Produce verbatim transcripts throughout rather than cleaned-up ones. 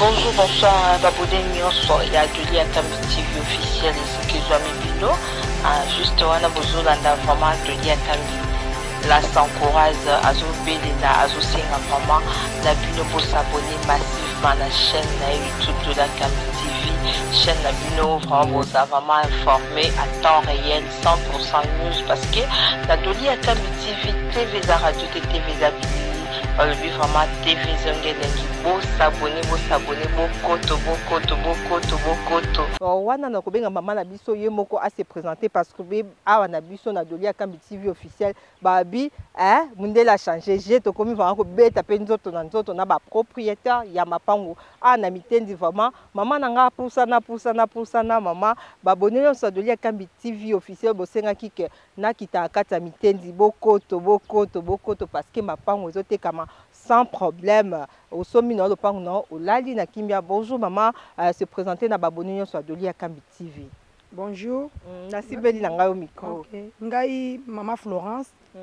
Bonjour, bonsoir, Babodé Nyonso, il y a Doli Atambi T V officiel et ce qui est Zouami Bino. Juste, on a besoin d'un vraiment Doli Atambi. Là, ça encourage Azo Belina, Azo Singa vraiment, la Bino pour s'abonner massivement à la chaîne YouTube de la Atambi T V. Chaîne la Bino, vraiment, vous a vraiment informé à temps réel, cent pour cent news, parce que la Doli Atambi T V, T V la radio, T V la Bino. Le but vraiment T V Zongelengi, beau s'abonner, beau s'abonner, beau koto, beau koto, beau koto, beau koto. Wana na kobenga mama na biso ye moko a se présenter parce que be awa na biso na Doli Atambi T V officiel babi hein mundela a changé j'ai to komi vraiment ko beta pe nzoto na nzoto na ba propriétaire ya mapango a na mitendi vraiment mama na nga pousa na pousa na pousa na mama ba bonelo sa Doli Atambi T V officiel bo senga kike na kita kata mitendi beau koto, beau koto, beau koto parce que mapango zote kama sans problème au sommet non le pan non au lali na kimia. Bonjour maman, euh, se présenter na babonio sur Doli Atambi T V. Bonjour. Mm, na sibeli na ngai au micro. Okay. Ngai mama Florence. Mm.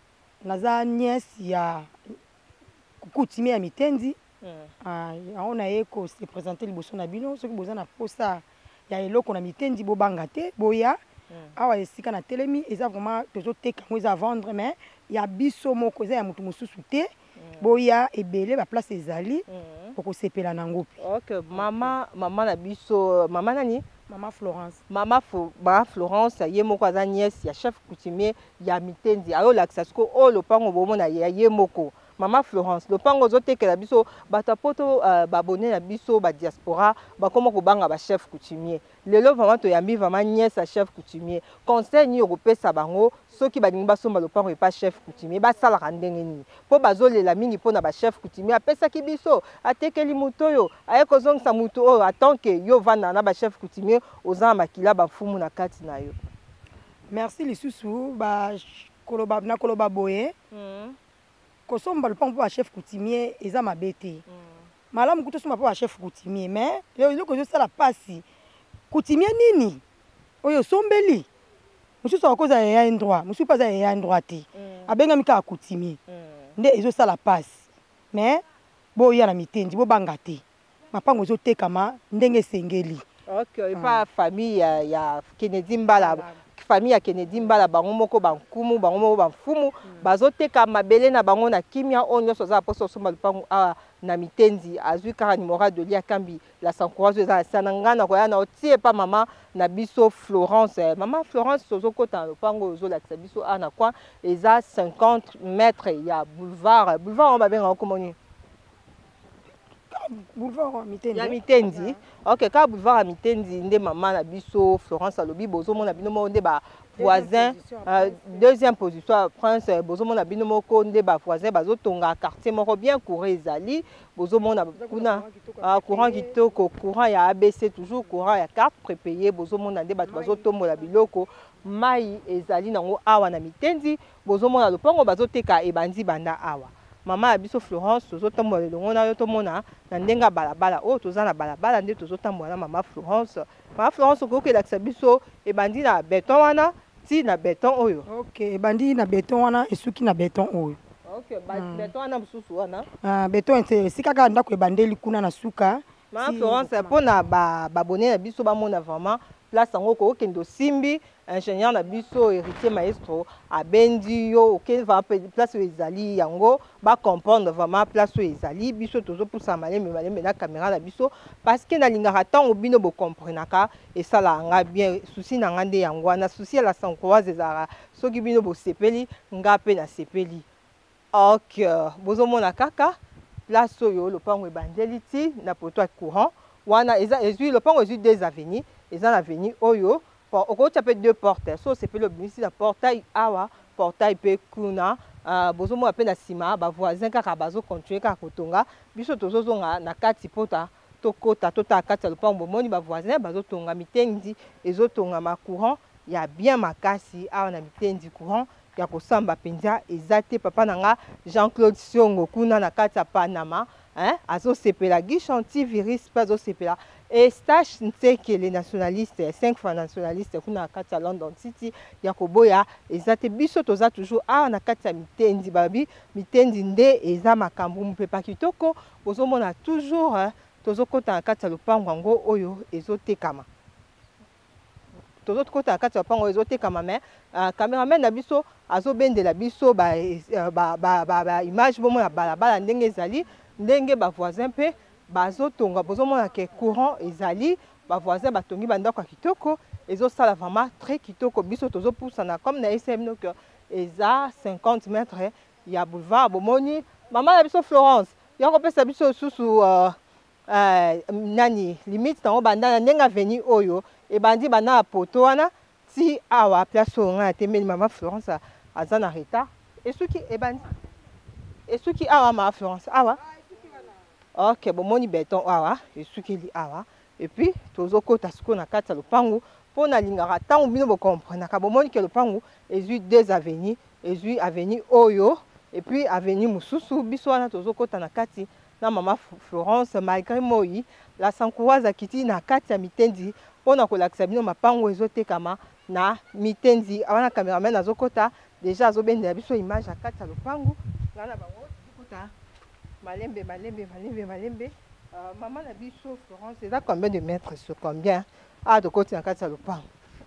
Naza nièce ya coutumier ya mitendi. Mm. Ah on a eko se présenter liboso na bino soki boza na posa ya eloko na mitendi bo bangate boya. Mm. Awa esika na telemi eza vraiment tozo teka ngo eza vendre mais ya biso moko eza ya mutu mususu te. Boya ebele ba place ezali pour sepela nango. OK, mama mama na biso mama nani? Mama Florence. Mama Fo, ba Florence ye moko aza nièce ya chef coutumier ya mitendi. Ayo lakisa sko o lopango bomo na ye moko. Mama Florence, lopango zotekela biso batapoto uh, babone na biso ba diaspora ba komo ko banga ba chef coutumier. Lelo vraiment to yambi vraiment nièce à chef coutumier. Conseil ni européen bango soki ba ninga somba lopango e pas chef coutumier ba sala ndenge ni. Po bazolela mingi po na ba chef coutumier apesa ki biso atekeli muto yo ayeko zongisa muto o atanke yo vana na ba chef coutumier ozama makila ba fumu na kati na yo. Merci lisusu ba koloba na koloba boye. Mm. Kosomba lopango po chef coutumier eza mabete. Mm. Malamu kuto somba po chef coutumier mais yo yo ko sala pasi. Coutumier nini? Oyo sombeli. Musu so koza ya endroit, musu pas ya endroit te. Mm. Abenga mika coutumier. Mm. Nde ezo sala pasi. Mais bo ya na mitendi bo bangate. Mapango zo tekama ndenge sengeli. OK, et pas famille ya ya Kennedy Mbala. Famille ya Kennedy Mbala bango moko bankumu bango moko banfumu bazoteka mabele na bango na kimia onyo soza poso somba lupango a na mitendi azui kara nimora Doli Atambi la s'encourage za sanangana ko ya na otie pa mama na biso Florence. Mama Florence sozo kota lupango zo la biso ana kwa eza cinquante mètres ya boulevard boulevard on ba benga komoni boulevard mitendi ya mitendi. OK, ka boulevard mitendi nde mama na biso Florence alobi bozo mona bino mo nde ba voisin euh, deuxième position Prince bozo mona bino moko nde ba voisin bazo tonga quartier moko bien courant ezali bozo mona kuna courant kitoko courant ya A B C toujours courant ya carte prépayée bozo mona nde bato bazo tombola biloko mai ezali nango awa na mitendi bozo mona lopango bazo teka ebandi banda awa. Mama abiso Florence tozo tambola longo na yo to mona na ndenga balabala o toza na balabala nde tozo tambola mama Florence. Mama Florence ko ke lakisa biso e bandi na béton wana ti na béton oyo. OK, bandi na béton wana esuki na béton oyo. OK, ba mm. béton wana mususu wana. Ah béton c'est sika ka ndako e bandeli kuna na suka. Mama si, Florence pona ba babone na biso ba mona vraiment place yango ko kendo simbi ingénieur na biso héritier maestro abendi yo OK va place ezali yango ba comprendre vraiment place ezali biso tozo poussa maleme maleme na caméra na biso parce que na lingaka tango bino bo comprenaka et ça la nga bien souci na ngande yango na souci la sankoise ezara soki bino bo sepeli nga pe na sepeli. OK bozo mona kaka place oyo lopango ebandeli ti na poto courant wana eza ezui lopango ezui deux avenues eza na avenue oyo oko tu deux portes so c'est le ici la portail awa portail pe kuna bozo mo pe na sima ba voisin kaka bazo continuer kaka kotonga biso tozo zonga na kati pota tokota tota kati le pambo moni ba voisin bazo tonga mitendi ezo tonga ma courant ya bien makasi awa na mitendi courant ya kosamba penza ezate papa nanga Jean-Claude Siongo kuna na kati ya Panama hein azo sepela Guichanti virus pas azo sepela et stage que les nationalistes cinq fois nationalistes kuna kati ya London City ya koboya ezate biso toza toujours a na kati ya mitendi babi mitendi nde eza makambo mpepa kitoko bozomona toujours hein, tozokota na kati ya lopango yango oyo ezotekama tozokota na kati ya lopango ezotekama me cameraman na biso azobendela biso ba ba ba image bomona balabala ndenge ezali ndenge ba voisin mpe bazotonga bozomona ke courant ezali ba voisin batongi bandako ya kitoko ezosala vraiment très kitoko biso tozopusana comme na S M no que eza cinquante mètres ya boulevard bomoni mama na biso Florence yako pesa biso susu uh, uh, nani limite tango bandana ndenge avenue oyo e bandi bana poto wana ti awa place onga temeli mama Florence aza na retard esuki e bandi esuki awa mama Florence awa ok bomoni beton awa esuki li awa et puis tozokota siko na kati ya lopango pour na lingaka tango bino bo comprendre ka bomoni ke lopango ezui deux avenues ezui avenue oyo et puis avenue mususu biso wana tozokota na kati na mama Florence malgré moi la sankouraza kiti na kati ya mitendi pona kolakisa bino mapango ezotekama na mitendi awana cameraman azokota déjà azobendela biso image ya kati ya lopango ngana bango zokota malembe malembe malembe malembe uh, maman na biso Florence eza combien de mètres sur combien ah de côté na kati ya lopango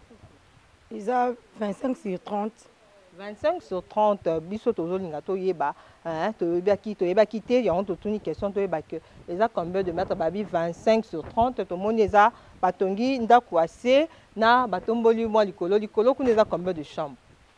eza vingt-cinq sur trente vingt-cinq sur trente biso tozolinga toyeba hein toyebaki toyebaki te yango totuni question toyeba que eza combien de mètres babi vingt-cinq sur trente tomoni eza batongi ndako ase na batomboli mwa likolo likolo kuna eza combien de chambre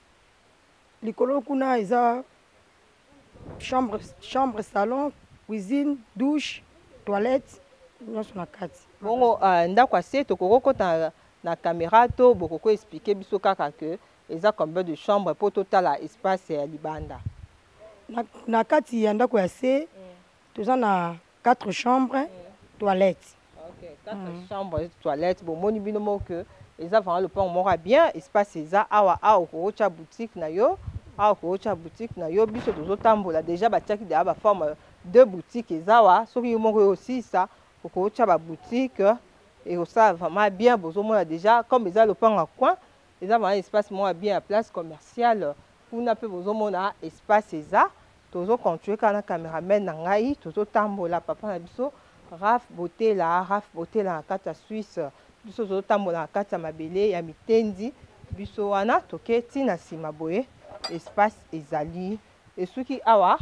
likolo kuna eza chambre chambre salon cuisine douche toilette nyonso na kati bongo uh, ndako ase tokokota na caméra to bokoko expliquer biso kaka que eza combien de chambre pour total espace ya libanda na, na kati ya ndako ya se mm. toza na quatre chambres mm. toilette OK quatre mm. chambres toilette bon moni bino mo que eza vraiment le pont mora bien espace eza awa awa ko cha boutique na yo awa ko cha boutique na yo biso tozotambola déjà batiaki de ba forme deux boutiques eza wa soki moko aussi ça ko cha ba boutique et ça vraiment bien bozomona déjà comme eza le pont à coin eza vraiment espace moins bien à place commerciale pour na pe bozomona espace eza tozo continuer kana cameraman na ngai tozo tambola papa na biso Raf Botela Raf Botela na kati ya Suisse biso tozo tambola na kati ya mabele ya mitendi biso wana toke tina sima boye espace ezali esuki awa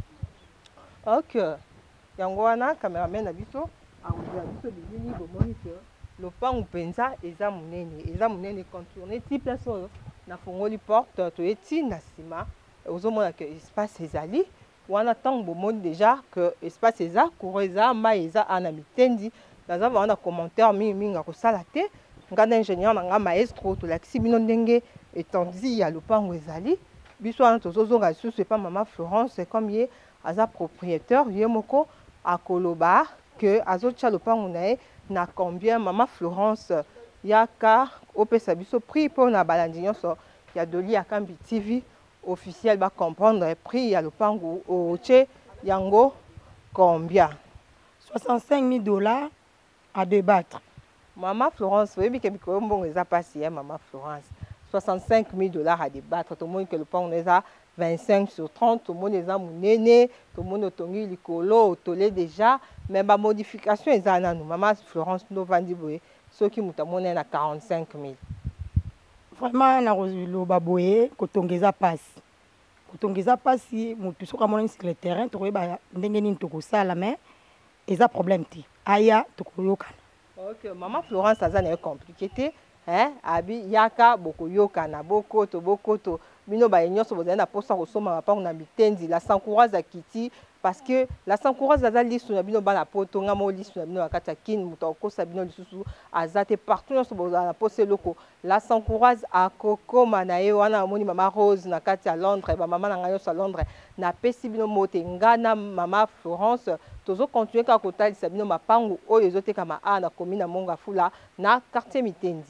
ok yango wana cameraman na biso akozala biso bilili bomoni ke lopango penza eza munene eza munene contourner ti place oyo na fongoli porte toyeti na sima ozomona ke espace ezali wana tango bomoni déjà que espace eza courant eza mai eza ana mitendi naza wana commentaire mingi mingi akosala te ngana ingénieur na nga maestro tolakisi bino ndenge étendue ya lopango ezali biso wana tozozonga lisusu epa mama Florence comme ye aza propriétaire ye moko akoloba que azotia lopango na ye na combien mama Florence yaka opesa biso prix pour na balandi nyonso ya doli ya Kambi T V officiel ba comprendre prix ya lopango oche yango combien soixante-cinq mille dollars à débattre mama Florence oui que biko mbongo eza pasi ya mama Florence soixante-cinq mille dollars à débattre tout le monde que lopango eza vingt-cinq sur trente tout le monde eza munene tout le monde otongi likolo tolé déjà mais ba modification eza nanu mama Florence no vandi boye soki mutamona na quarante-cinq mille vraiment na loba boye kotongeza pasi kotongeza pasi mutu soka mona sur le terrain to ba ndenge nini to kosala mais eza problème ti aya to koyokana OK mama Florence aza na compliqué te hein abi yaka boko yokana boko to boko to bino ba nyonso bozali na posa kosoma mapango na mitendi la sankouraza kiti parce que la sankouraza aza lisu na bino bana poto ngamo lisu na bino bakati ya kin muto akosa bino lisusu azate partout nyonso bozali na posa loko la sankouraza akokoma na ye wana amoni mama Rose na kati ya Londres ba mama na ngai nyonso à Londres na pesi bino mote ngana mama Florence tozo continuer ka kotalisa bino mapango oyo ezotekama a na commune Monga Fula na quartier mitendi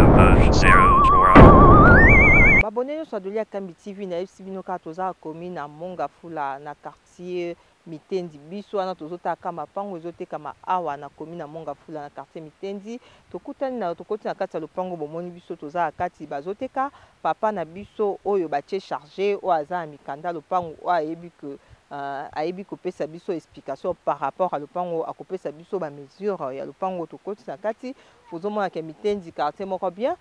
babone nyonso adoli ya Kambi T V na yebisi bino kaka toza commune na Monga Fula na quartier mitendi biso wana tozotaka mapango ezotekama awa na commune na Monga Fula na quartier mitendi tokutani na tokoti na kati ya lopango bomoni biso toza kati bazoteka papa na biso oyo batie chargé o aza mikanda lopango o ayebi que ayebi kopesa biso explication par rapport à lopango akopesa biso ba mesure ya lopango tokoti na kati bozomona ke mitendi quartier moko bien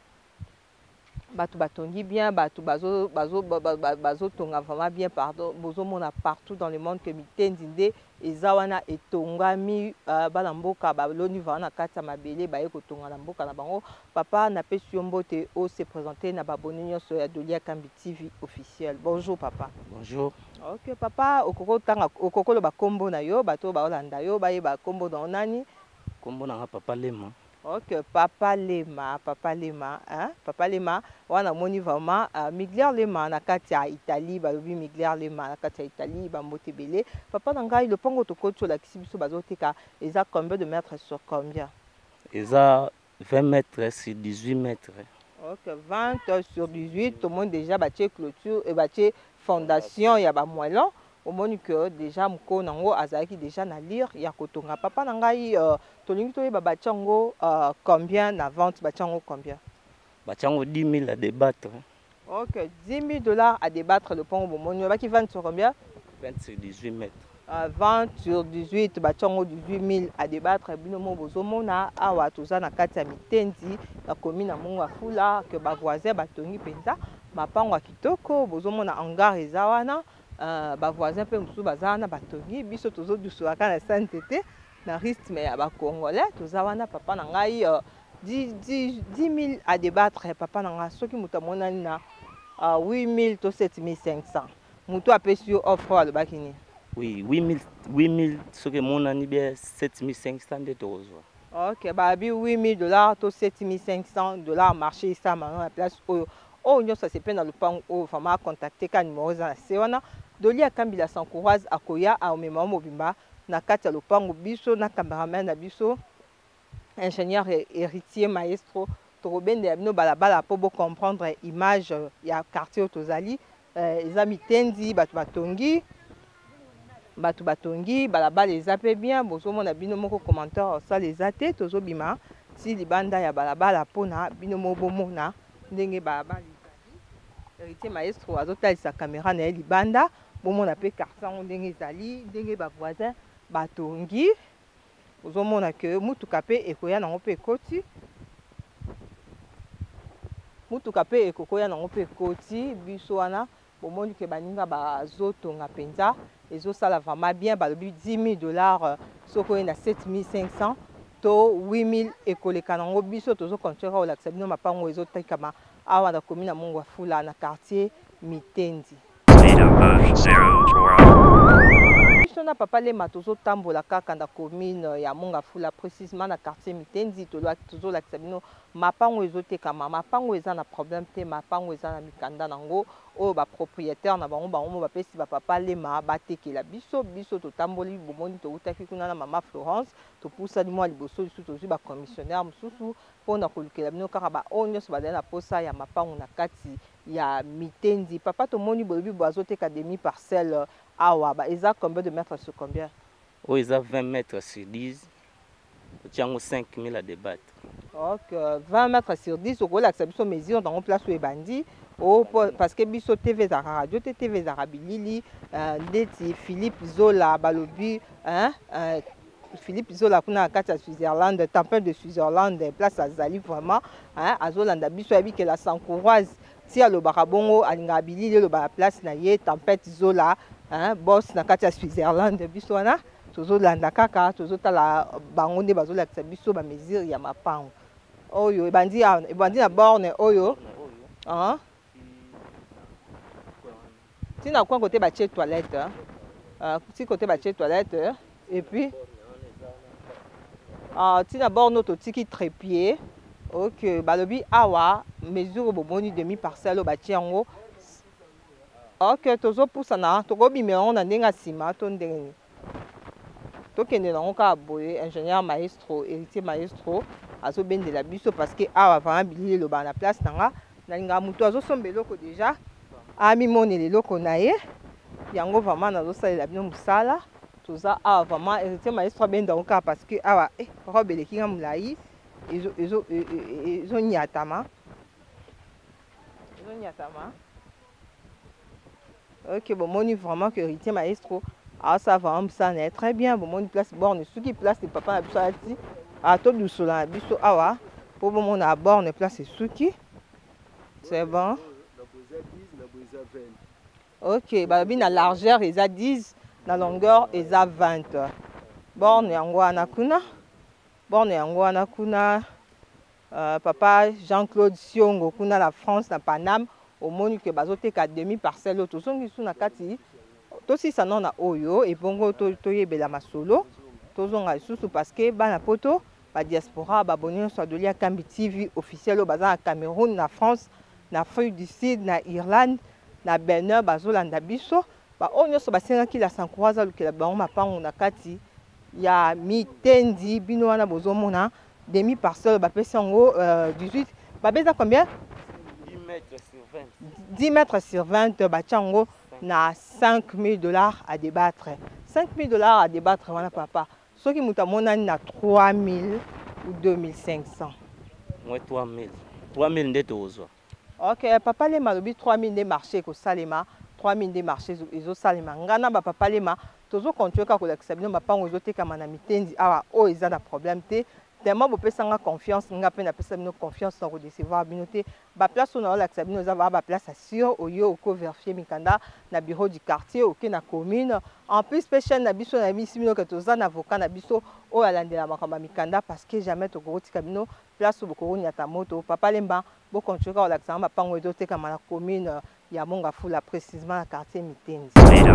bato batongi bien bato bazo bazo bazo tonga vraiment bien pardon bozomona partout dans le monde que mitendi nde eza wana etongami bana mboka baloni vana kati ya mabele baye kotonga na mboka na bango. Papa napesi yo mbote o se présenter na babone nyonso ya Dolia Kambi T V officiel. Bonjour papa. Bonjour. Ok papa okoko tanga okokolo ba kombo na yo bato ba olanda yo baye ba kombo na nani? Kombo na Papa Lema. Ok Papa Lema, Papa Lema, hein? Papa Lema wana moni vraiment uh, Migler Lema na kati ya Italie balobi Migler Lema na kati ya Italie ba mbote belé. Papa na ngai le pongo to kocho la kisi biso bazoteka eza combien de mètres sur combien? Eza vingt mètres sur dix-huit mètres. Ok vingt sur dix-huit tout le monde déjà bâti clôture et bâti fondation ya ba moellon. Au moins que déjà mko nango azaki déjà na lire ya kotonga. Papa na ngai uh, tolingi to yeba bachango uh, combien na vente bachango combien? Bachango dix mille à débattre. Ok dix mille dollars à débattre le pont au moment qui vente sur combien? vingt sur dix-huit mètres. Uh, vingt sur dix-huit bachango dix-huit mille à débattre binomo bozomona awa toza na kati ya mitendi na commune na Mongo Fula que ba voisin batongi penza mapango kitoko bozomona hangar eza wana. Uh, ba voisin pe musu bazana batongi biso tozo dusuaka na sainteté na rythme ya ba congolais toza wana papa na ngai uh, dix mille à débattre papa na ngai soki muta monani na uh, huit mille to sept mille cinq cents mutu apesi yo offre alobaki ni oui huit mille soki monani bien sept mille cinq cents de tozwa. Ok ba bi huit mille dollars to sept mille cinq cents dollars marché ça na place oyo oh nyonso se pe na lopango o vraiment contacter ka numéro za se wana Dolia Kambi la Sancourage akoya a omema mobimba na kati ya lopango biso na cameraman na biso ingénieur héritier maestro torobende ya bino balabala po bo comprendre image ya quartier tozali eza mitendi bato batongi bato batongi balabala eza pe bien bozomona bino moko commentaire ça les ate tozobima si libanda ya balabala pona bino mobomona ndenge balabala héritier maestro azotalisa caméra na libanda bomona pe quartier ndenge ezali ndenge ba voisin batongi ozomona ke mutuka pe ekoya nango pe koti mutuka pe ekokoya nango pe koti biso wana bomoni ke baninga bazotonga penza ezosala vraiment bien balobi dix mille dollars soko na sept mille cinq cents to huit mille ekoleka nango biso tozo continuer olakisa bino mapango ezotekama awa na commune na Mongo Fula na quartier Mitendi. Biso na Papa Lema tozo tambola kaka na commune ya Mongo Fula précisément na quartier Mitendi tozo lakisa bino mapango ezotekama mapango eza na problème te mapango eza na mikanda nango o ba propriétaire na bango bango bapesi ba Papa Lema batekela biso biso totamboli bomoni tokutaki kuna na mama Florence topusa limwa liboso lisu tozwi ba commissionnaire mususu pona kolukela bino kaka ba onyo so badana posa ya mapango na kati ya Mitendi. Papa tomoni bolobi bazoteka demi parcelle awa ba eza combien de mètres sur combien? Oh eza vingt mètres sur dix. Tiango cinq mille à débattre. Ok, vingt mètres sur dix, au gros, la biso mesure dans une place où est bandi. Oh, parce que biso T V za radio, T V za Rabilili, ndeti Philippe Zola balobi, hein, Philippe Zola kuna kati ya Switzerland, tempête de Switzerland, place à Zali vraiment, hein, à Zolanda biso abi que la Sancourage, si à le barabongo alinga Bilili le ba place na ye tempête Zola, hein, boss na kati ya Switzerland biso wana. Tozo landa kaka tozo tala bango nde bazo lakisa biso ba mesure ya mapango oyo ebandi ebandi na borne oyo hein tina kwa côté ba chez toilette hein si côté ba chez toilette et puis ah tina borne to tiki trépied OK balobi awa mesure bomoni demi parcelle ba tiango OK tozo pusana to go bimero na ndenga sima to ndenge tokende nango ka boye ingénieur maestro héritier maestro azobendela biso parce que awa vraiment bilili loba na place nanga nalinga mutu azosomba eloko déjà amimona eloko na ye yango vraiment nazosalela bino mosala toza awa vraiment héritier maestro abenda ngo ka parce que awa eh robe elekinga molai ezo ezo ezonyatama ezonyatama. Ok, bon, moni vraiment que héritier maestro Ah, ça va, ça est très bien. Bon, mon place borne, ce qui place les papas à Bissati. À tout du soleil, Bisso, ah ouais. Pour mon à borne, place ce qui. C'est bon. Ok, bah, bien la largeur, ils a dix, la longueur, ils a vingt. Borne, yango anakuna. Borne, yango anakuna. Papa Jean-Claude Siongo, kuna la France, na Paname, au monde que bazote ka demi parcelle, tout son qui sont na kati. Tosi ça non na oyo et bongo to to yebela masolo tozonga lisusu parce que bana poto ba diaspora ba bonio so de lia Kambi T V officiel au bazar Cameroun na France na Afrique du Sud na Irlande na Benin bazolanda biso ba onyo so basenga ki la sankwaza lukela ba ma pango na kati ya mitendi bino wana bozomona demi parcelle ba pesa ngo dix-huit ba beza combien dix mètres sur vingt. dix mètres sur vingt ba chango na cinq mille dollars à débattre. cinq mille dollars à débattre, voilà papa. Ce qui m'a monnaie na trois mille ou deux mille cinq cents. Moi trois mille. trois mille de tozo. Ok, papa les malobi trois mille de marché ko salema, trois mille de marché izo salema. Ngana ba papa les ma tozo continuer ka ko la sabino ba pango zo te kama na mitendi awa o iza na problème te. Tellement beaucoup de confiance, nous avons confiance dans recevoir binoté. Ba place on a la nous avons ba place assure au yo ko vérifier mikanda na bureau du quartier au na commune. En plus spécial na biso na bisi bino que toza na avocat na biso o alandela makamba mikanda parce que jamais to ko tika bino place beaucoup nyata moto papa lemba bo continuer ka la ba pango doté comme na commune ya monga fula précisément na quartier Mitendi.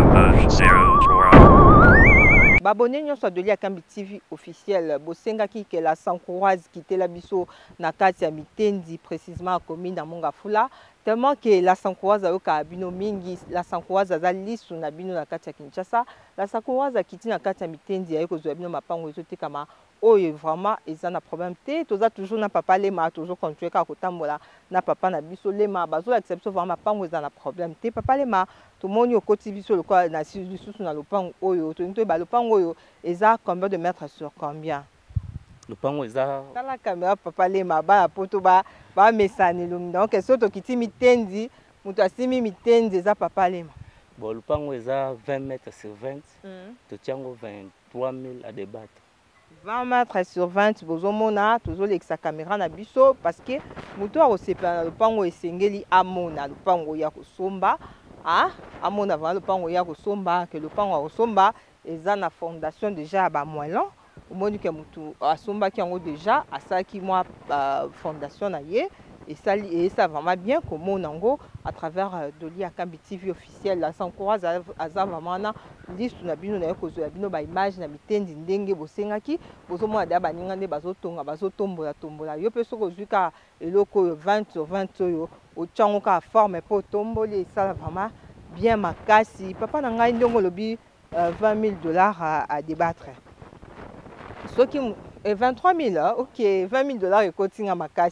Babonné nyonso de lia Kambi T V officiel bosenga ki ke la s'encourage quitter la biso na kati ya Mitendi précisément à commune na monga fula tellement que la s'encourage ayoka bino mingi la s'encourage za lisu na bino na kati ya Kinshasa la s'encourage kiti na kati ya Mitendi ayeko zo bino mapango ezote kama oyo vraiment eza na problème te toza toujours na papa lema toujours continuer ka kotambola na papa na biso lema bazo accepter vraiment mapango eza na problème te papa lema to moni okoti biso le quoi na sous na lopango oyo to nto ba lopango oyo eza combien de mètres sur combien lopango eza tala caméra papa lema ba poto ba ba mesani lumi donc so to kiti Mitendi muto asimi Mitendi eza papa lema bon lopango eza vingt mètres sur vingt to tiango vingt-trois mille à débattre vingt mètres sur vingt bozomona toujours l'exa caméra na biso parce que muto a osepela na lopango esengeli amona lopango ya kosomba ah amona va lopango ya kosomba que lopango ya kosomba eza na fondation déjà ba moellon omoni ke mutu asomba ki yango déjà asaki moi fondation na ye et ça et ça vraiment bien comme on nango à travers de lia Kambi T V officiel la s'encourage à za vraiment na liste na bino na ko zo ya bino ba image na Mitendi ndenge bosengaki bozomona da baninga nde bazotonga bazotombola tombola yo pe soko zuka eloko vingt sur vingt oyo o chango ka forme po tomboli ça vraiment bien makasi papa na ngai ndongo lobi vingt mille dollars à, à débattre ce qui et vingt-trois mille, ok, vingt mille dollars et coaching à ma casse.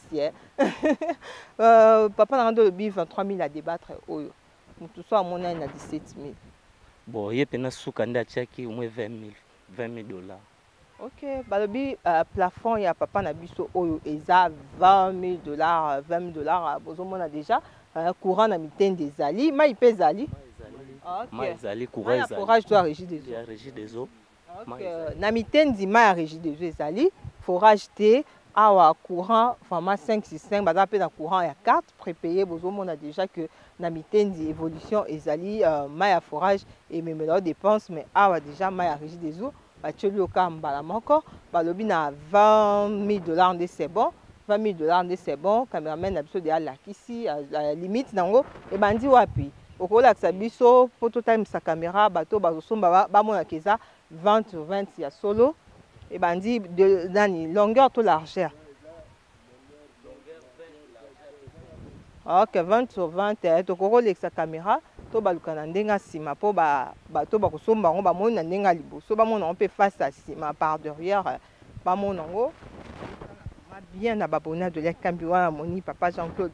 euh, papa n'a pas de vingt-trois mille à débattre. Tout ça, à mon avis, à dix-sept mille. Bon, il y a un soukanda tchaki au moins vingt mille, vingt mille dollars. Ok, bah le bi euh, plafond, il y a papa n'a biso oyo, et ça vingt mille dollars, vingt mille dollars, besoin a déjà euh, courant à Mitendi des ali, mais il paye ali. Ok. Zali courant zali. Courage doit régir des eaux. Il y a régir des eaux. Na Mitendi ma régie des eaux ezali forage te awa courant vraiment cinq six cinq baza pe na courant ya quatre prépayé bozomona déjà que na Mitendi évolution ezali euh, ma ya forage et même leur dépense mais awa déjà ma ya régie des eaux ba tcheli oka mbala moko balobi na vingt mille dollars de c'est bon vingt mille dollars de c'est bon cameraman na biso de la kisi à la limite nango e bandi wapi okola ka biso photo time sa caméra bato bazosomba ba mona keza vingt sur vingt il y a solo et bandi de dani longueur to largeur ok vingt sur vingt to ko lexa caméra to baluka na ndenga sima po ba bato ba kosomba ngo ba mona ndenga liboso ba mona on peut face à sima par derrière ba mona ngo bien na babona de la Kambi wana moni papa Jean-Claude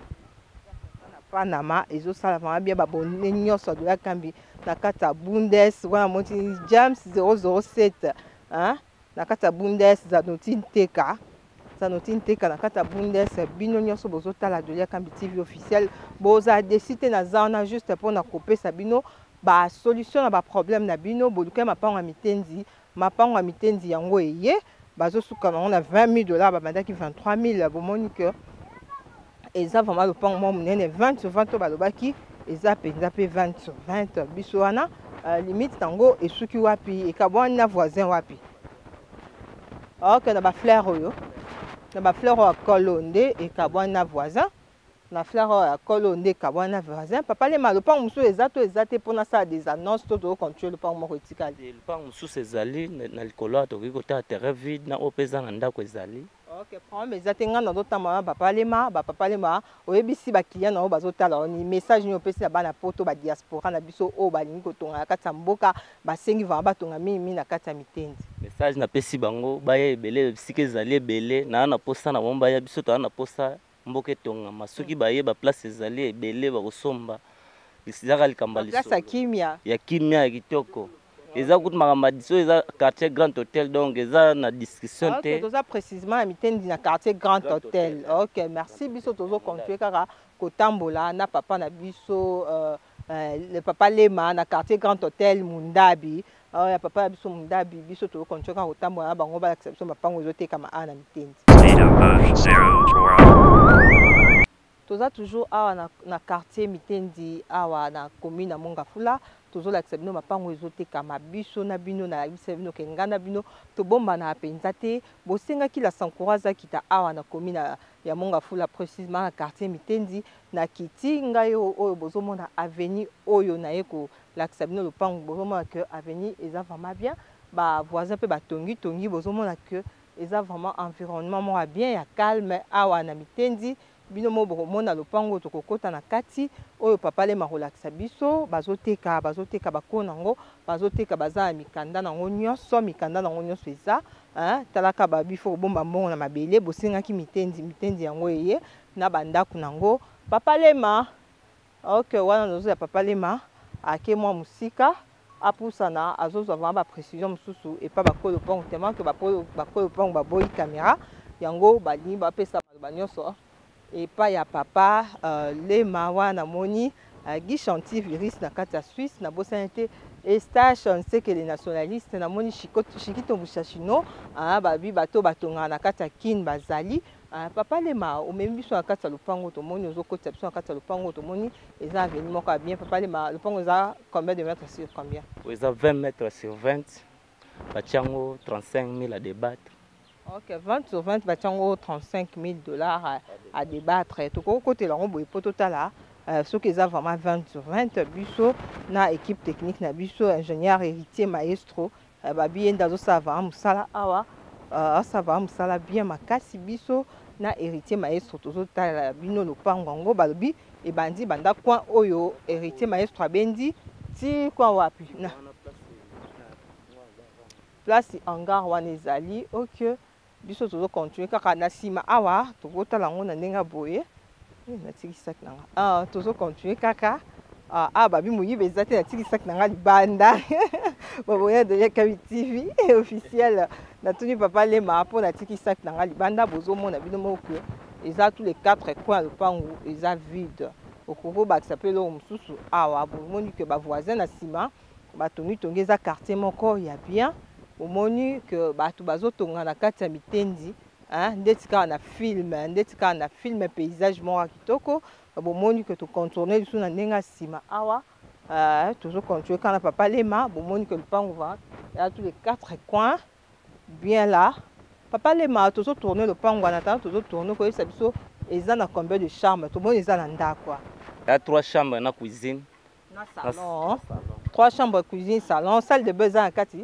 Panama ezo sala vraiment bien babonné nyonso de la Kambi na kata Bundes wana moti James zéro zéro sept hein na kata Bundes za notine teka za notine teka na kata Bundes bino nyonso bozo tala de la Kambi T V officiel boza décider na zana juste pour na couper sabino ba solution na ba problème na bino boluka mapango ya mitendi mapango ya mitendi yango eye bazosuka nango na vingt mille dollars babandaki vingt-trois mille bomoni que eza vraiment lopango moko monene vingt sur vingt to balobaki eza mpenza mpe vingt sur vingt biso wana limite nango esuki wapi ekabwani na voisin wapi ok na bafleur oyo na bafleur oyo akolo nde ekabwani na voisin na fleur oyo akolo nde ekabwani na voisin papa lema lopango mosusu eza to eza te mpona sala des annonces to tokocontrole lopango moko etikali lopango mosusu ezali na likolo awa tokoki kotala terrain vide na oyo mpe eza na ndako ezali ok problème eza te ngai nazotambola bapapa lema bapapa lema oyebisi bakilian na oyo bazotala ni message nini opesi na bana poto badiaspora na biso oyo balingi kotonga na kati ya mboka basengi vama batonga mingi na kati ya mitendi message napesi bango baya ebele bisika ezali ebele naa na posa na bango baya biso toa na posa mboka etongama soki baye baplace ezali ebele bakosomba ezaka likambo ya kimia ya kitoko eza kutu makambo diso eza quartier Grand Hôtel donc eza na discussion te toza précisément na mitendi na quartier Grand Hôtel ok merci biso tozocontinue kaka kotambola na papa na biso le papa lema na quartier Grand Hôtel Mundabi ya papa na biso Mundabi biso tozocontinue kaka kotambola na bango balakisa biso mapango ezotekama awa na mitendi toza toujours awa na, na quartier mitendi awa na commune ya Mongafula tozolakisa bino mapango ezotekama biso na bino na bisa bino ke ngana bino tobomba na penza te bosengaki la Sankouraza kita awa na commune ya Mongafula précisément na quartier mitendi na kiti ngai oyo bozomona avenue oyo na ye ko lakisa bino lopango bozomona que avenue eza vraiment bien ba voisin pe batongi tongi bozomona que eza vraiment environnement mo bien ya calme awa na mitendi bino mo bokomona lopango tokokota na kati oyo papa lema kolakisa biso bazoteka bazoteka bakona ngo bazoteka baza ya mikanda nango nyonso mikanda nango nyonso eza talaka babifo kobomba mbongo na mabele bosengaki mitendi mitendi yango eye na bandako nango papa lema ok wana nozo ya papa lema ake mwa musika apusana azozwa vraiment baprécision mosusu epa bakolo lopango tellement ke bakolo lopango baboyi caméra yango balingi bapesa baloba nyonso epai ya papa uh, lema wana moni uh, Guy Chanty virus na kati ya Suisse na bosana te Eustache Nsekele nationaliste na moni Shikito Mushashino uh, babi bato batonga na kati ya kin bazali uh, papa lema omemi biso na kati ya lopango tomoni ozokotisa biso na kati ya lopango tomoni eza avenue moko bien papa lema lopango eza combien de mètres sur combien eza vingt mètres sur vingt batiango trente-cinq mille à débattre. Ok, vingt sur vingt, batiango trente-cinq mille dollars à, à débattre. Tout côté là, on peut total là. Ce qui est vraiment vingt sur vingt, biso na équipe technique na biso ingénieur héritier maestro. Ba bien dans ça va musala awa. Ça va musala bien makasi biso na héritier maestro total bino lopango ngo balobi e bandi banda coin oyo héritier maestro bendi ti kwa wapi na place hangar wana ezali ok biso tozo continuer kaka na sima awa tokotala ngo na ndenga boye na tiki sac nanga ah tozo continuer kaka ah ah babi muyibe ezate na tiki sac nanga libanda boboya de Yakabi T V officiel na tuni papa lema po na tiki sac nanga libanda bozo mona bino moko eza tous les quatre coins le pango eza vide okoko ba s'appelle lo mususu awa bomoni que ba voisin na sima batoni tongi eza quartier moko ya bien omoni que bato bazotonga na kati ya mitendi hein ndeti ka na film ndeti ka na film paysage moko kitoko bomoni que to contourner biso na ndenga sima awa euh toujours continuer kana papa lema bomoni que le pango va il y a tous les quatre coins bien là papa lema toujours tourner le pango en attendant toujours tourner ko ça biso eza na combien de chambres tout monde eza na ndako il y a trois chambres na cuisine na salon trois chambres cuisine salon salle de bain na kati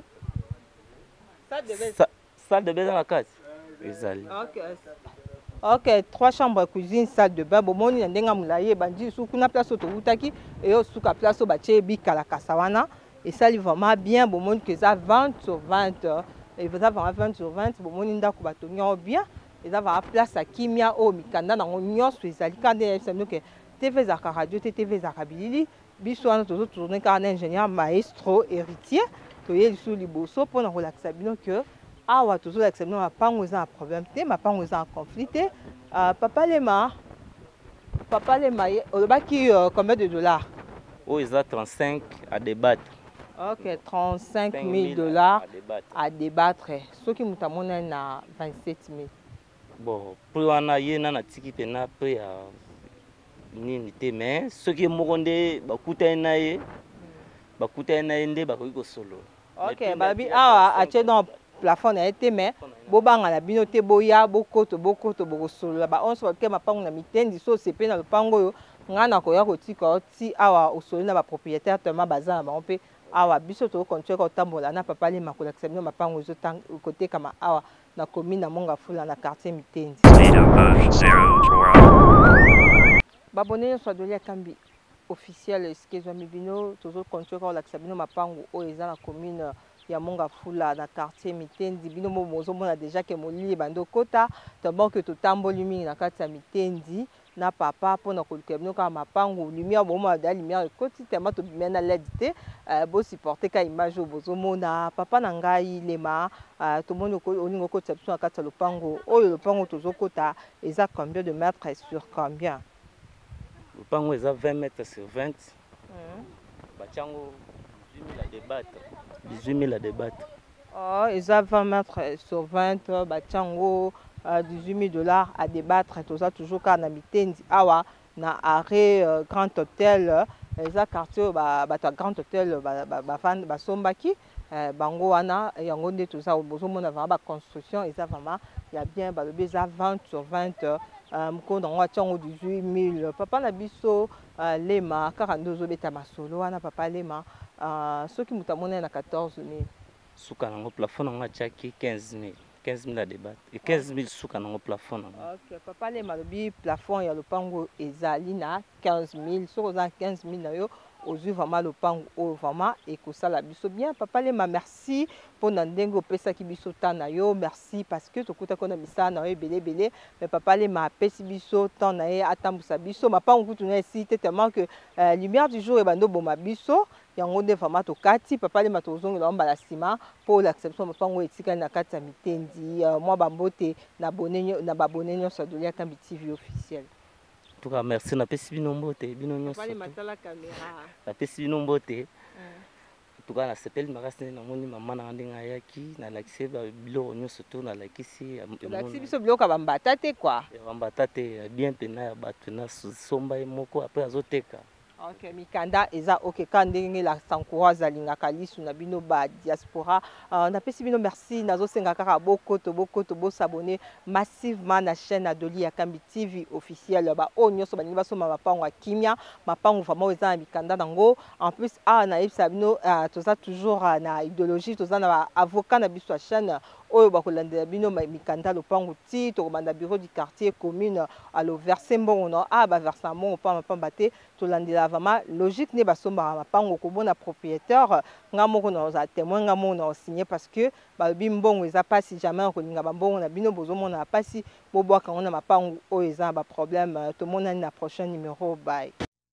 salle de bain dans la case. Ok. Ok, trois chambres cuisine, salle de bain. Bomoni na ndenga mulaye bandi suku na place autoroutaki et au suka place au bache bika la kasawana et ça li vraiment bien bomoni que ça vingt sur vingt et ça va vingt sur vingt bomoni ndako batonyo bien et ça va place à kimia o mikanda na nyonso ezali kande ça que T V za radio T V za kabilili biso wana tozo tourner car ingénieur maestro héritier toyeli sous liboso pour na relaxer bino que awa toujours l'accepter ma pango eza un problème te ma pango eza un conflit te papa lema papa lema olobaki combien de dollars Oh, ils ont trente-cinq à débattre. Ok, trente-cinq mille dollars à débattre. Ce qui nous amène à vingt-sept mille. Bon, pour on a eu un tiki pena après à n'unité mais ce qui est morondé, bah coûter naé, bah coûter naé ndé bah quoi solo. Ok, bah bi ah acheter dans plafond na été mais boba ngala binote boya bokoto bokoto bokosolo ba on so ke mapango na mitendi so sepe na lupango yo ngana ko ya ko tika ti awa osolo na ba propriétaire tellement bazana ba on peut awa biso to continuer ko tambola na papa le makola ksemno mapango zo tang côté kama awa na commune na Mongafula na quartier mitendi babone so dolia kambi officiel eskezwa mibino tozo continuer ko la ksemno mapango o eza na commune ya Mongafula na quartier mitendi bino mo mozo mona déjà que molili bando kota tellement que to tamboli mingi na kati ya mitendi na papa pona kolukeba no ka mapango lumière boma da lumière koti tellement to bimena ledité bo supporter ka image bozo mona papa na ngai lema to moni ko olingo koti biso na kati ya lopango oyo lopango tozo kota eza combien de mètres sur combien lopango eza vingt mètres sur vingt bachango dix-huit mille à débattre dix-huit mille à débattre oh eza vingt mètres sur vingt bachango dix-huit mille dollars à débattre tout ça toujours car na mitendi awa na arrêt euh, Grand Hôtel eza quartier ba ba Grand Hôtel ba ba fan ba sombaki bango wana yango nde tout ça bozo mona vraiment ba construction eza vraiment il y a bien ba lobi eza vingt sur vingt mkondo ngo chango dix-huit mille papa na biso lema quarante-deux zo beta masolo wana papa lema soki mutamona na quatorze mille suka nango plafond ngo chaki quinze mille quinze mille à débattre et quinze mille sous le plafond. Ok, papa les malobi plafond ya lopango ezali na quinze mille sur quinze mille na yo ozu vraiment lopango o vraiment et que ça la biso bien papa les ma merci pour nandengo pesa ki biso tana yo merci parce que tokuta kona misa na yo belé belé mais papa les ma pesi biso tana ye atambusa biso ma pa ngutu na ici tellement que lumière du jour e bando boma biso yango nde vraiment tokati papa le matozongo la mbala sima pour l'acceptation mapango etika na kati ya mitendi moi bambote na bonenyo na babone nyonso dolia kambi T V officiel. En tout cas merci na pesi bino mbote bino nyonso. Papa le matala caméra. Na pesi bino mbote. En tout cas na sepeli makasi na moni mama na ndenga yaki na lakise ba bilo nyonso to na lakisi lakisi biso bilo ka bambata te quoi. Bambata te bien pena bato na somba moko après azoteka. Ok, mikanda eza ok kandenge la sankouraza lingaka lisu na bino ba diaspora uh, na pesi bino merci nazo senga kaka boko to boko to bo s'abonner massivement na chaîne Adoli Yakambi T V officiel ba onyo so bani baso ma mapango kimia mapango vraiment eza na mikanda nango en plus ah na epsa bino uh, toza toujours uh, na idéologie toza na avocat na biso chaîne oyo bakolanda bino mikanda lopango ti to banda bureau du quartier commune à lo verser mbongo no ah ba verser mbongo pa mapamba te to landela vraiment logique ne basomba mapango ko bona propriétaire ngamoko na za témoin ngamo na signé parce que ba bimbongo eza pas si jamais ko linga mbongo na bino bozomo na pasi bobo ka ngona mapango oyo eza ba problème to mona na prochain numéro bye.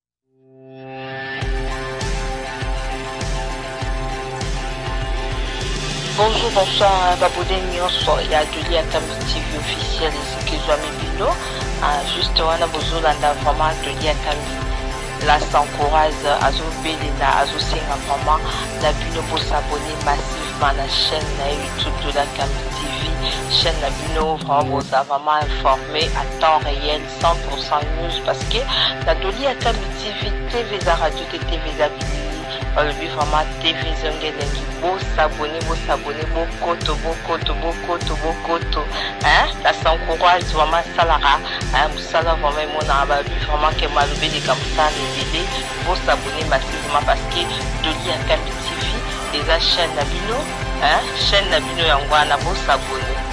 Bonjour, bonsoir, babodé nyonso ya Adoli Yakambi T V officiel ezikizwa mibino juste wana bozolanda vraiment Adoli Yakambi la s'encourage azobelela azosenga vraiment na bino pour s'abonner massivement na chaîne na YouTube de la Yakambi T V chaîne na bino vraiment vous a vraiment informé à temps réel cent pour cent news parce que Adoli Yakambi T V T V za radio T V za olobi vraiment T V zongelengi bo s'abonner bo s'abonner bo koto bo koto bo koto bo koto hein ça s'encourage vraiment salara hein musala vraiment mon ababi vraiment que malobi de comme ça les bébés bo s'abonner massivement parce que Adoli Yakambi T V les chaîne na bino hein chaîne na bino yango na bo s'abonner